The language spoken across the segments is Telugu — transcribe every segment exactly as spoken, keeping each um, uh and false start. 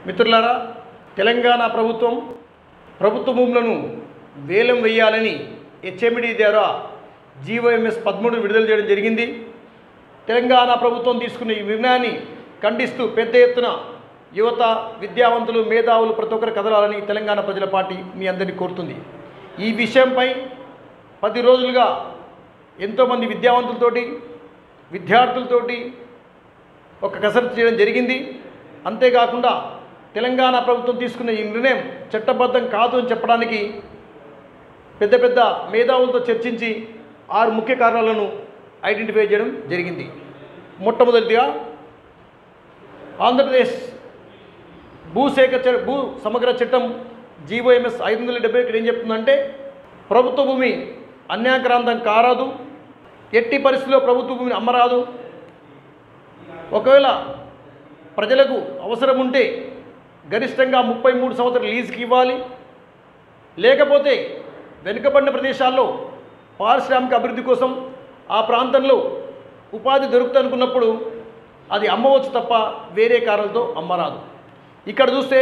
మిత్రులారా, తెలంగాణ ప్రభుత్వం ప్రభుత్వ భూములను వేలం వేయాలని హెచ్ఎండి ద్వారా జీవోఎంఎస్ పదమూడు విడుదల చేయడం జరిగింది. తెలంగాణ ప్రభుత్వం తీసుకున్న ఈ నిర్ణయాన్ని ఖండిస్తూ పెద్ద ఎత్తున యువత, విద్యావంతులు, మేధావులు ప్రతి ఒక్కరు కదలాలని తెలంగాణ ప్రజల పార్టీ మీ అందరినీ కోరుతుంది. ఈ విషయంపై పది రోజులుగా ఎంతోమంది విద్యావంతులతోటి, విద్యార్థులతోటి ఒక కసరత్తు చేయడం జరిగింది. అంతేకాకుండా తెలంగాణ ప్రభుత్వం తీసుకున్న ఈ నిర్ణయం చట్టబద్ధం కాదు అని చెప్పడానికి పెద్ద పెద్ద మేధావులతో చర్చించి ఆరు ముఖ్య కారణాలను ఐడెంటిఫై చేయడం జరిగింది. మొట్టమొదటిగా ఆంధ్రప్రదేశ్ భూసేకరణ భూ సమగ్ర చట్టం జీవోఎంఎస్ ఐదు వందల డెబ్బై ఇక్కడ ఏం చెప్తుందంటే, ప్రభుత్వ భూమి అన్యాక్రాంతం కారాదు, ఎట్టి పరిస్థితుల్లో ప్రభుత్వ భూమిని అమ్మరాదు. ఒకవేళ ప్రజలకు అవసరం ఉంటే గరిష్టంగా ముప్పై మూడు సంవత్సరాలు లీజుకి ఇవ్వాలి. లేకపోతే వెనుకబడిన ప్రదేశాల్లో పారిశ్రామిక అభివృద్ధి కోసం ఆ ప్రాంతంలో ఉపాధి దొరుకుతుందనుకున్నప్పుడు అది అమ్మవచ్చు తప్ప వేరే కారణాలతో అమ్మరాదు. ఇక్కడ చూస్తే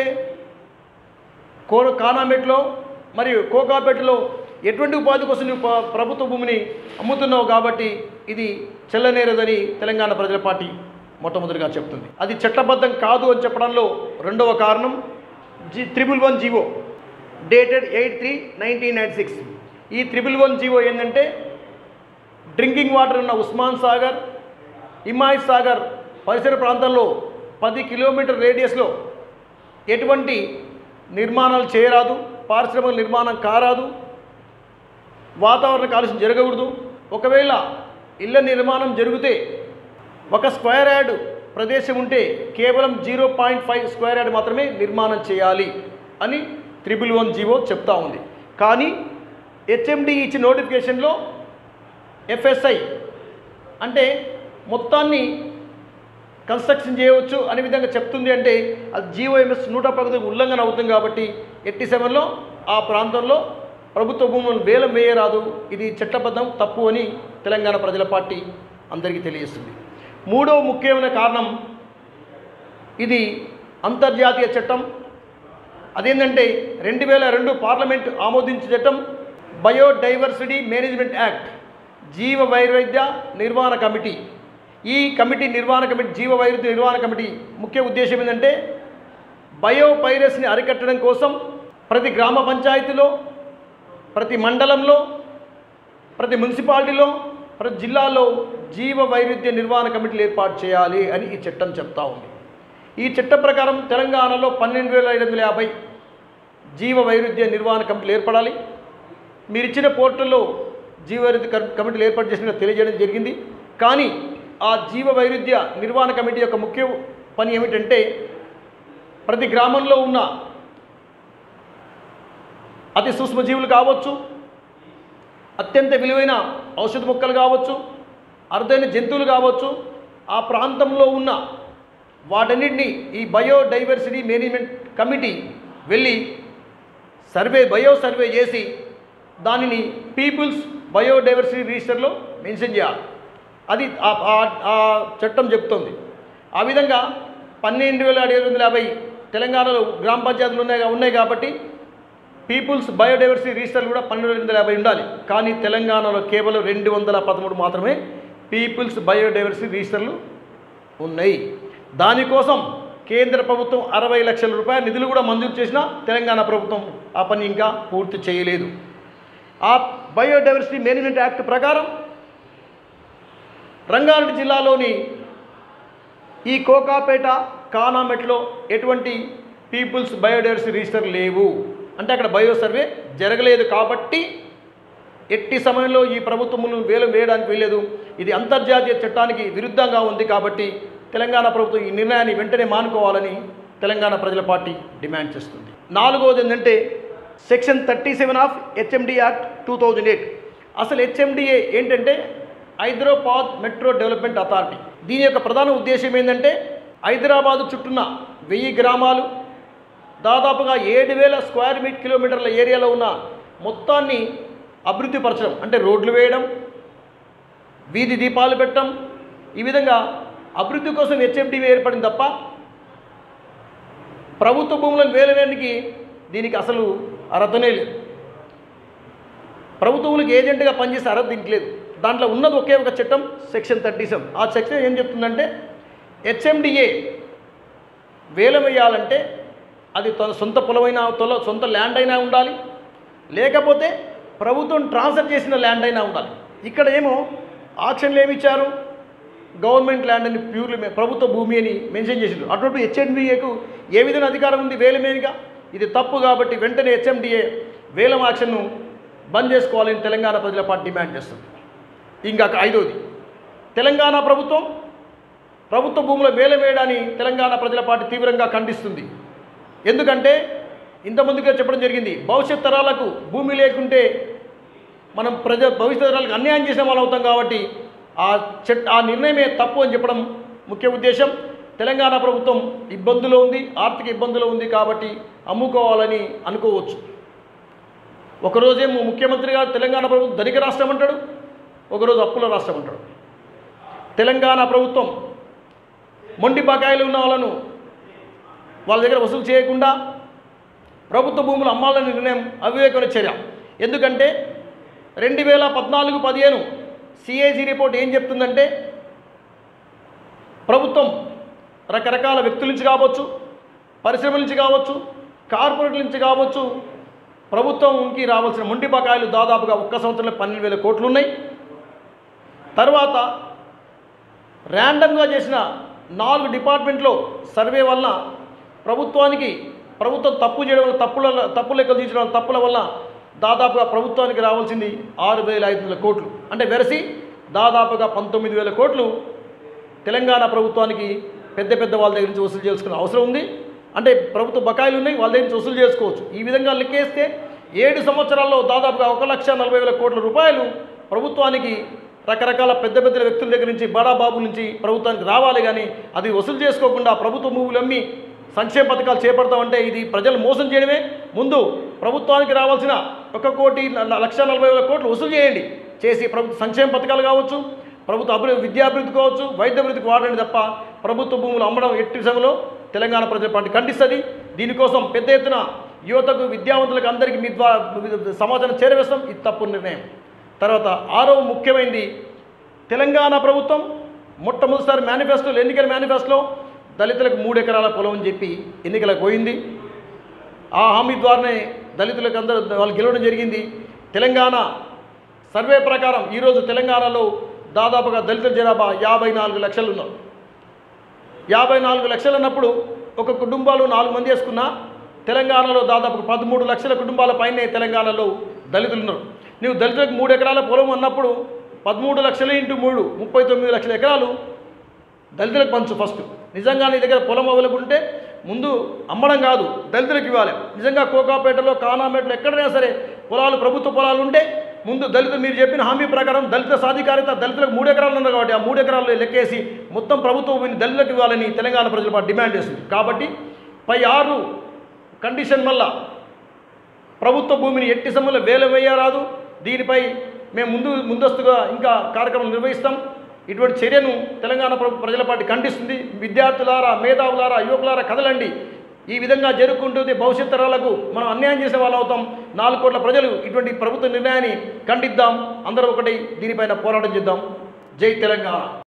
కో కానామెట్లో మరియు కోకాపేటలో ఎటువంటి ఉపాధి కోసం నువ్వు ప్రభుత్వ భూమిని అమ్ముతున్నావు కాబట్టి ఇది చెల్లనేరదని తెలంగాణ ప్రజల పార్టీ మొట్టమొదటిగా చెప్తుంది. అది చట్టబద్ధం కాదు అని చెప్పడంలో రెండవ కారణం G triple one GO dated eight three nineteen ninety six. ఈ త్రిబుల్ వన్ జీవో ఏంటంటే, డ్రింకింగ్ వాటర్ ఉన్న ఉస్మాన్ సాగర్, హిమాయత్ సాగర్ పరిసర ప్రాంతాల్లో పది కిలోమీటర్ రేడియస్లో ఎటువంటి నిర్మాణాలు చేయరాదు, పారిశ్రామిక నిర్మాణం కారాదు, వాతావరణ కాలుష్యం జరగకూడదు. ఒకవేళ ఇళ్ల నిర్మాణం జరిగితే ఒక స్క్వేర్ యార్డ్ ప్రదేశం ఉంటే కేవలం zero point five square yard మాత్రమే నిర్మాణం చేయాలి అని త్రిబుల్ వన్ జీవో చెప్తా ఉంది. కానీ హెచ్ఎండి ఇచ్చిన నోటిఫికేషన్లో ఎఫ్ఎస్ఐ అంటే మొత్తాన్ని కన్స్ట్రక్షన్ చేయవచ్చు అనే విధంగా చెప్తుంది. అంటే అది జీవోఎంఎస్ నూట పదకొండు ఉల్లంఘన అవుతుంది. కాబట్టి ఎట్టి సమయంలో ఆ ప్రాంతంలో ప్రభుత్వ భూములను వేలం వేయరాదు, ఇది చట్టబద్ధం తప్పు అని తెలంగాణ ప్రజల పార్టీ అందరికీ తెలియజేస్తుంది. మూడో ముఖ్యమైన కారణం, ఇది అంతర్జాతీయ చట్టం. అదేంటంటే రెండు వేల రెండు పార్లమెంట్ ఆమోదించిన చట్టం బయోడైవర్సిటీ మేనేజ్మెంట్ యాక్ట్, జీవ వైవిధ్య నిర్వహణ కమిటీ. ఈ కమిటీ నిర్వహణ కమిటీ జీవ వైవిధ్య నిర్వహణ కమిటీ ముఖ్య ఉద్దేశం ఏంటంటే, బయో పైరసీని అరికట్టడం కోసం ప్రతి గ్రామ పంచాయతీలో, ప్రతి మండలంలో, ప్రతి మున్సిపాలిటీలో, ప్రతి జిల్లాలో జీవ వైవిధ్య నిర్వహణ కమిటీలు ఏర్పాటు చేయాలి అని ఈ చట్టం చెప్తా ఉంది. ఈ చట్టం ప్రకారం తెలంగాణలో పన్నెండు వేల ఐదు వందల యాభై జీవ వైవిధ్య నిర్వహణ కమిటీలు ఏర్పడాలి. మీరు ఇచ్చిన పోర్టల్లో జీవ వైవిధ్య కమిటీలు ఏర్పాటు చేసినట్టు తెలియజేయడం జరిగింది. కానీ ఆ జీవ వైవిధ్య నిర్వహణ కమిటీ యొక్క ముఖ్య పని ఏమిటంటే, ప్రతి గ్రామంలో ఉన్న అతి సూక్ష్మజీవులు కావచ్చు, అత్యంత విలువైన ఔషధ మొక్కలు కావచ్చు, అరుదైన జంతువులు కావచ్చు, ఆ ప్రాంతంలో ఉన్న వాటన్నిటిని ఈ బయోడైవర్సిటీ మేనేజ్మెంట్ కమిటీ వెళ్ళి సర్వే బయో సర్వే చేసి దానిని పీపుల్స్ బయోడైవర్సిటీ రిజిస్టర్లో మెన్షన్ చేయాలి. అది ఆ చట్టం చెప్తుంది. ఆ విధంగా పన్నెండు వేల ఏడు వందల యాభై తెలంగాణలో గ్రామ పంచాయతీలు ఉన్నాయి ఉన్నాయి కాబట్టి పీపుల్స్ బయోడైవర్సిటీ రిజిస్టర్లు కూడా పన్నెండు వేల వందల యాభై ఉండాలి. కానీ తెలంగాణలో కేవలం రెండు వందల పదమూడు మాత్రమే పీపుల్స్ బయోడైవర్సిటీ రిజిస్టర్లు ఉన్నాయి. దానికోసం కేంద్ర ప్రభుత్వం అరవై లక్షల రూపాయల నిధులు కూడా మంజూరు చేసినా తెలంగాణ ప్రభుత్వం ఆ పని ఇంకా పూర్తి చేయలేదు. ఆ బయోడైవర్సిటీ మేనేజ్మెంట్ యాక్ట్ ప్రకారం రంగారెడ్డి జిల్లాలోని ఈ కోకాపేట, కానామెట్లో ఎటువంటి పీపుల్స్ బయోడైవర్సిటీ రిజిస్టర్ లేవు. అంటే అక్కడ బయో సర్వే జరగలేదు. కాబట్టి ఎట్టి సమయంలో ఈ ప్రభుత్వములను వేలం వేయడానికి వెళ్ళలేదు. ఇది అంతర్జాతీయ చట్టానికి విరుద్ధంగా ఉంది. కాబట్టి తెలంగాణ ప్రభుత్వం ఈ నిర్ణయాన్ని వెంటనే మానుకోవాలని తెలంగాణ ప్రజల పార్టీ డిమాండ్ చేస్తుంది. నాలుగవది ఏంటంటే, section thirty seven of HMD act two thousand eight. అసలు హెచ్ఎండిఏ ఏంటంటే హైదరాబాద్ మెట్రో డెవలప్మెంట్ అథారిటీ. దీని యొక్క ప్రధాన ఉద్దేశం ఏంటంటే, హైదరాబాదు చుట్టూన్న వెయ్యి గ్రామాలు, దాదాపుగా ఏడు వేల స్క్వేర్ మీట్ కిలోమీటర్ల ఏరియాలో ఉన్న మొత్తాన్ని అభివృద్ధి పరచడం. అంటే రోడ్లు వేయడం, వీధి దీపాలు పెట్టడం, ఈ విధంగా అభివృద్ధి కోసం హెచ్ఎండిఏ ఏర్పడింది తప్ప ప్రభుత్వ భూములను వేలవేయడానికి దీనికి అసలు అర్హతనే లేదు. ప్రభుత్వ భూములకు ఏజెంట్గా పనిచేసే అర్హత దీనికి లేదు. దాంట్లో ఉన్నది ఒకే ఒక చట్టం సెక్షన్ థర్టీ సెవెన్. ఆ సెక్షన్ ఏం చెప్తుందంటే హెచ్ఎండిఏ వేలం వేయాలంటే అది తన సొంత పొలమైనా తొల సొంత ల్యాండ్ అయినా ఉండాలి, లేకపోతే ప్రభుత్వం ట్రాన్స్ఫర్ చేసిన ల్యాండ్ అయినా ఉండాలి. ఇక్కడ ఏమో ఆక్షన్లు ఏమి ఇచ్చారు, గవర్నమెంట్ ల్యాండ్ అని ప్యూర్లీ ప్రభుత్వ భూమి అని మెన్షన్ చేసిండ్రు. అటువంటి హెచ్ఎండిఏకు ఏ విధంగా అధికారం ఉంది వేలమేనిగా? ఇది తప్పు. కాబట్టి వెంటనే హెచ్ఎండిఏ వేలం ఆక్షన్ను బంద్ చేసుకోవాలని తెలంగాణ ప్రజల పార్టీ డిమాండ్ చేస్తుంది. ఇంకా ఐదోది, తెలంగాణ ప్రభుత్వం ప్రభుత్వ భూముల వేలం వేయడాన్ని తెలంగాణ ప్రజల పార్టీ తీవ్రంగా ఖండిస్తుంది. ఎందుకంటే ఇంతమందిగా చెప్పడం జరిగింది, భవిష్యత్ తరాలకు భూమి లేకుంటే మనం ప్రజ భవిష్యత్ తరాలకు అన్యాయం చేసిన వాళ్ళు అవుతాం. కాబట్టి ఆ చట్ ఆ నిర్ణయమే తప్పు అని చెప్పడం ముఖ్య ఉద్దేశం. తెలంగాణ ప్రభుత్వం ఇబ్బందులో ఉంది, ఆర్థిక ఇబ్బందులో ఉంది, కాబట్టి అమ్ముకోవాలని అనుకోవచ్చు. ఒకరోజేమో ముఖ్యమంత్రి గారు తెలంగాణ ప్రభుత్వం ధనిక రాష్ట్రం అంటాడు, ఒకరోజు అప్పుల రాష్ట్రం అంటాడు. తెలంగాణ ప్రభుత్వం మొండి బకాయిలు ఉన్న వాళ్ళను వాళ్ళ దగ్గర వసూలు చేయకుండా ప్రభుత్వ భూములు అమ్మాలనే నిర్ణయం అవివేకమైన చర్య. ఎందుకంటే రెండు వేల పద్నాలుగు పదిహేను సిఏజీ రిపోర్ట్ ఏం చెప్తుందంటే ప్రభుత్వం రకరకాల వ్యక్తుల నుంచి కావచ్చు, పరిశ్రమల నుంచి కావచ్చు, కార్పొరేట్ల నుంచి కావచ్చు, ప్రభుత్వంకి రావాల్సిన మొండి బకాయిలు దాదాపుగా ఒక్క సంవత్సరంలో పన్నెండు వేల కోట్లు ఉన్నాయి. తర్వాత ర్యాండమ్గా చేసిన నాలుగు డిపార్ట్మెంట్లో సర్వే వలన ప్రభుత్వానికి ప్రభుత్వం తప్పు చేయడం వల్ల తప్పుల తప్పు లెక్కలు తీర్చడం తప్పుల వల్ల దాదాపుగా ప్రభుత్వానికి రావాల్సింది ఆరు వేల ఐదు వందల కోట్లు. అంటే వెరసి దాదాపుగా పంతొమ్మిది వేల కోట్లు తెలంగాణ ప్రభుత్వానికి పెద్ద పెద్ద వాళ్ళ దగ్గర నుంచి వసూలు చేసుకునే అవసరం ఉంది. అంటే ప్రభుత్వ బకాయిలు ఉన్నాయి, వాళ్ళ దగ్గర నుంచి వసూలు చేసుకోవచ్చు. ఈ విధంగా లెక్కేస్తే ఏడు సంవత్సరాల్లో దాదాపుగా ఒక లక్ష నలభై వేల కోట్ల రూపాయలు ప్రభుత్వానికి రకరకాల పెద్ద పెద్ద వ్యక్తుల దగ్గర నుంచి బడాబాబు నుంచి ప్రభుత్వానికి రావాలి. కానీ అది వసూలు చేసుకోకుండా ప్రభుత్వ భూములు అమ్మి సంక్షేమ పథకాలు చేపడతామంటే ఇది ప్రజలు మోసం చేయడమే. ముందు ప్రభుత్వానికి రావాల్సిన ఒక కోటి లక్ష నలభై వేల కోట్లు వసూలు చేయండి, చేసి ప్రభుత్వ సంక్షేమ పథకాలు కావచ్చు, ప్రభుత్వ అభివృద్ధి విద్యాభివృద్ధి కావచ్చు, వైద్యాభివృద్ధికి వాడండి తప్ప ప్రభుత్వ భూములు అమ్మడం ఎట్టి సమయంలో తెలంగాణ ప్రజల పార్టీ ఖండిస్తుంది. దీనికోసం పెద్ద ఎత్తున యువతకు విద్యావంతులకు అందరికీ మీ ద్వారా సమాచారం చేరవేస్తాం. ఇది తప్పు నిర్ణయం. తర్వాత ఆరో ముఖ్యమైనది, తెలంగాణ ప్రభుత్వం మొట్టమొదటిసారి మేనిఫెస్టోలో ఎన్నికల మేనిఫెస్టోలో దళితులకు మూడు ఎకరాల పొలం అని చెప్పి ఎన్నికలకు పోయింది. ఆ హామీ ద్వారానే దళితులకు అందరూ వాళ్ళు గెలవడం జరిగింది. తెలంగాణ సర్వే ప్రకారం ఈరోజు తెలంగాణలో దాదాపుగా దళితుల జనాభా యాభై నాలుగు లక్షలు ఉన్నారు. యాభై నాలుగు లక్షలు అన్నప్పుడు ఒక కుటుంబాలు నాలుగు మంది వేసుకున్నా తెలంగాణలో దాదాపు పదమూడు లక్షల కుటుంబాల పైనే తెలంగాణలో దళితులు ఉన్నారు. నువ్వు దళితులకు మూడు ఎకరాల పొలం అన్నప్పుడు పదమూడు లక్షల ఇంటూ మూడు ముప్పై తొమ్మిది లక్షల ఎకరాలు దళితులకు పంచు. ఫస్ట్ నిజంగా నీ దగ్గర పొలం అవైలబుల్ ఉంటే ముందు అమ్మడం కాదు, దళితులకు ఇవ్వాలి. నిజంగా కోకాపేటలో కానామేటలో ఎక్కడైనా సరే పొలాలు ప్రభుత్వ పొలాలు ఉంటే ముందు దళితులు మీరు చెప్పిన హామీ ప్రకారం దళిత సాధికారిత దళితులకు మూడు ఎకరాలు ఉన్నారు కాబట్టి ఆ మూడు ఎకరాల్లో లెక్కేసి మొత్తం ప్రభుత్వ భూమిని దళితులకు ఇవ్వాలని తెలంగాణ ప్రజలు డిమాండ్ చేస్తుంది. కాబట్టి పై ఆరు కండిషన్ వల్ల ప్రభుత్వ భూమిని ఎట్టి సమయంలో వేల వేయరాదు. దీనిపై మేము ముందు ముందస్తుగా ఇంకా కార్యక్రమం నిర్వహిస్తాం. ఇటువంటి చర్యను తెలంగాణ ప్రజల పార్టీ ఖండిస్తుంది. విద్యార్థులారా, మేధావులారా, యువకులారా కదలండి. ఈ విధంగా జరుపుకుంటుంది భవిష్యత్ తరాలకు మనం అన్యాయం చేసే వాళ్ళు అవుతాం. నాలుగు కోట్ల ప్రజలు ఇటువంటి ప్రభుత్వ నిర్ణయాన్ని ఖండిద్దాం. అందరూ ఒకటి దీనిపైన పోరాటం చేద్దాం. జై తెలంగాణ.